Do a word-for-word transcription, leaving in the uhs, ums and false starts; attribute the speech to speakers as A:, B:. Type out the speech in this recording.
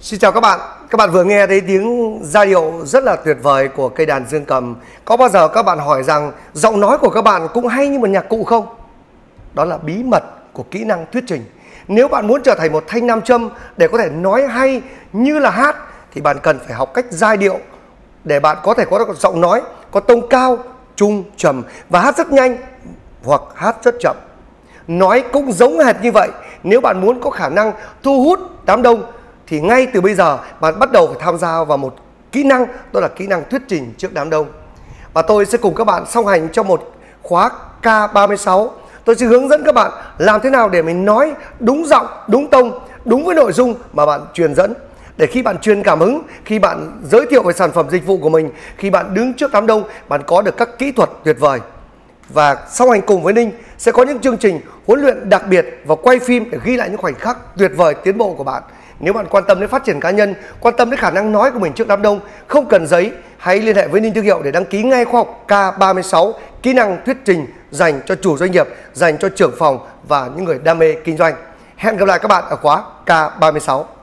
A: Xin chào các bạn. Các bạn vừa nghe thấy tiếng giai điệu rất là tuyệt vời của cây đàn dương cầm. Có bao giờ các bạn hỏi rằng giọng nói của các bạn cũng hay như một nhạc cụ không? Đó là bí mật của kỹ năng thuyết trình. Nếu bạn muốn trở thành một thanh nam châm để có thể nói hay như là hát thì bạn cần phải học cách giai điệu để bạn có thể có được giọng nói có tông cao, trung, trầm và hát rất nhanh hoặc hát rất chậm. Nói cũng giống hệt như vậy. Nếu bạn muốn có khả năng thu hút đám đông thì ngay từ bây giờ bạn bắt đầu phải tham gia vào một kỹ năng, đó là kỹ năng thuyết trình trước đám đông. Và tôi sẽ cùng các bạn song hành trong một khóa K ba mươi sáu. Tôi sẽ hướng dẫn các bạn làm thế nào để mình nói đúng giọng, đúng tông, đúng với nội dung mà bạn truyền dẫn. Để khi bạn truyền cảm hứng, khi bạn giới thiệu về sản phẩm dịch vụ của mình, khi bạn đứng trước đám đông, bạn có được các kỹ thuật tuyệt vời. Và song hành cùng với Ninh sẽ có những chương trình huấn luyện đặc biệt và quay phim để ghi lại những khoảnh khắc tuyệt vời tiến bộ của bạn. Nếu bạn quan tâm đến phát triển cá nhân, quan tâm đến khả năng nói của mình trước đám đông, không cần giấy, hãy liên hệ với Ninh Thương Hiệu để đăng ký ngay khóa học K ba mươi sáu kỹ năng thuyết trình dành cho chủ doanh nghiệp, dành cho trưởng phòng và những người đam mê kinh doanh. Hẹn gặp lại các bạn ở khóa K ba mươi sáu.